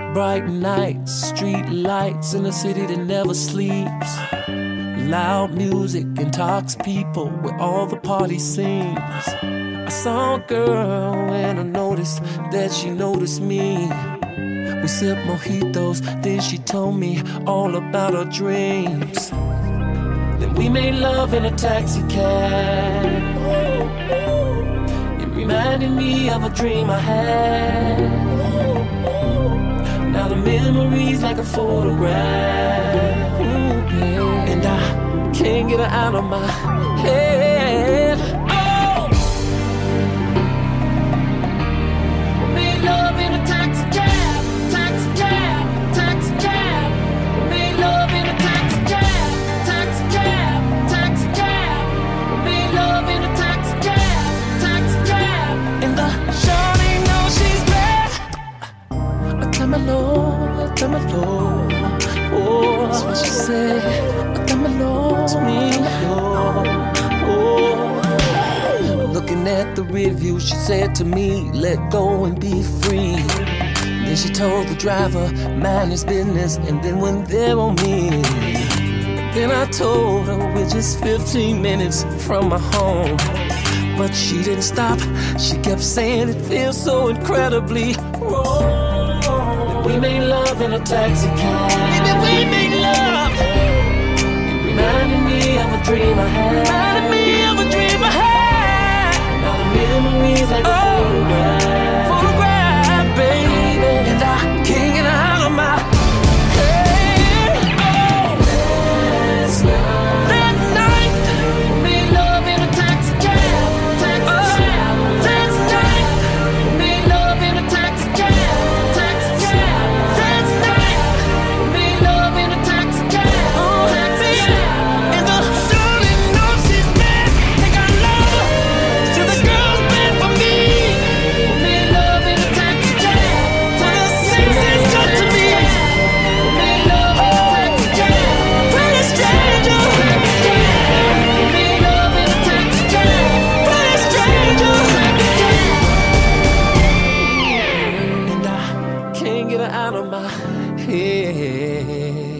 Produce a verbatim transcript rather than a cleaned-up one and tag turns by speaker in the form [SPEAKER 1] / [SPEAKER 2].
[SPEAKER 1] Bright nights, street lights in a city that never sleeps. Loud music intox people where all the party scenes. I saw a girl and I noticed that she noticed me. We sipped mojitos, then she told me all about her dreams. Then we made love in a taxi cab. It reminded me of a dream I had. Now the memories like a photograph. Ooh, yeah. And I can't get her out of my head. Oh! Made love in a taxi cab, taxi cab, taxi cab. Made love in a taxi cab, taxi cab, taxi cab. Made love in a taxi cab, taxi cab. And the shawty knows she's bad. I tell my Lord, I tell my Lord. Oh, that's what she said. I tell my Lord, it's me, Lord. Oh, looking at the review, she said to me, let go and be free. Then she told the driver, mind his business, and then went there on me. Then I told her we're just fifteen minutes from my home. But she didn't stop, she kept saying it feels so incredibly wrong. We made love in a taxi cab. Baby, we made love. It reminded me of a dream I had. Reminded me of a dream I had. Now the memories like a photograph. Photograph, baby. And I can't get out of my head. Oh, last night. That night. We made love in a taxi cab. Taxi cab. Last night. We made love in a taxi cab. Taxi cab. Last night. We made love in a taxi cab. Oh, taxi cab. And the shorty knows she's bad. Think I love her. So the girl's bad for me. We made love in a taxi cab. When the sex is good to me. We made love in a taxi cab. Pretty stranger. We made love in a taxi cab. Pretty stranger. And I can't get her out of my head.